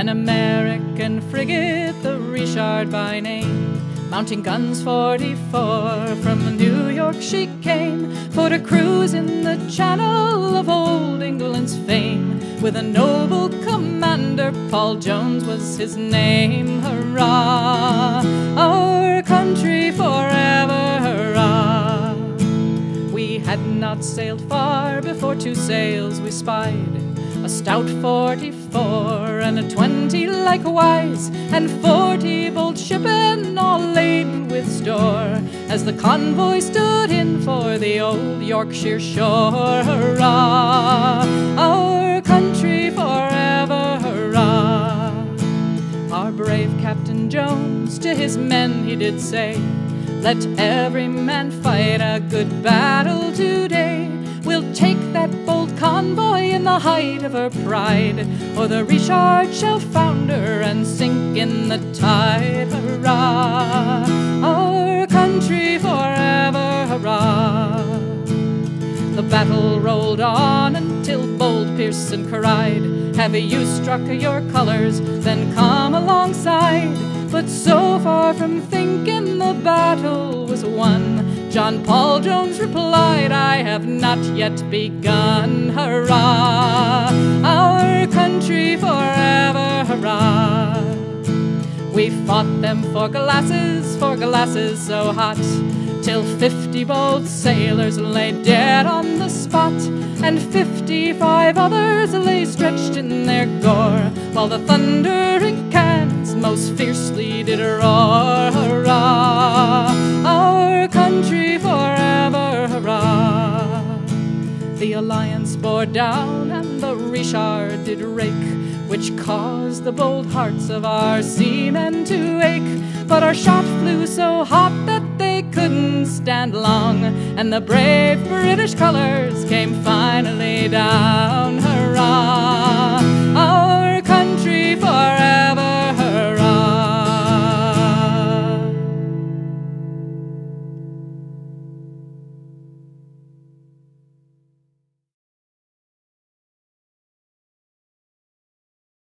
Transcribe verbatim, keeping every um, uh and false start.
An American frigate, the Richard by name, mounting guns forty-four, from New York she came for to cruise in the channel of old England's fame. With a noble commander, Paul Jones was his name. Hurrah, our country forever, hurrah. We had not sailed far before two sails we spied, a stout forty-four and a twenty likewise, and forty bold shipping all laden with store, as the convoy stood in for the old Yorkshire shore. Hurrah, our country forever, hurrah. Our brave Captain Jones to his men he did say, let every man fight a good battle today. We'll take that bold convoy in the height of her pride, or the Richard shall founder and sink in the tide. Hurrah, our country forever, hurrah. The battle rolled on until bold Pearson cried, have you struck your colors, then come alongside. But so far from thinking the battle was won, John Paul Jones replied, I have not yet begun. Hurrah, our country forever, hurrah. We fought them for glasses, for glasses so hot, till fifty bold sailors lay dead on the spot, and fifty-five others lay stretched in their gore, while the thundering cannons most fiercely did roar. Hurrah, our country forever, hurrah. The Alliance bore down and the Richard did rake, which caused the bold hearts of our seamen to ache. But our shot flew so hot that they couldn't stand long, and the brave British colors came finally down. Hurrah,